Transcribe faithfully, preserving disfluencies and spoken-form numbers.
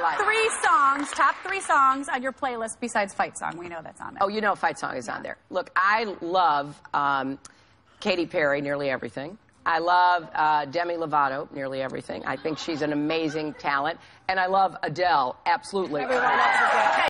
like. Three songs, top three songs on your playlist besides Fight Song. We know that's on there. Oh, you know Fight Song is yeah. on there. Look, I love um, Katy Perry, Nearly Everything. I love uh, Demi Lovato, Nearly Everything. I think she's an amazing talent. And I love Adele, absolutely. Everyone loves Adele.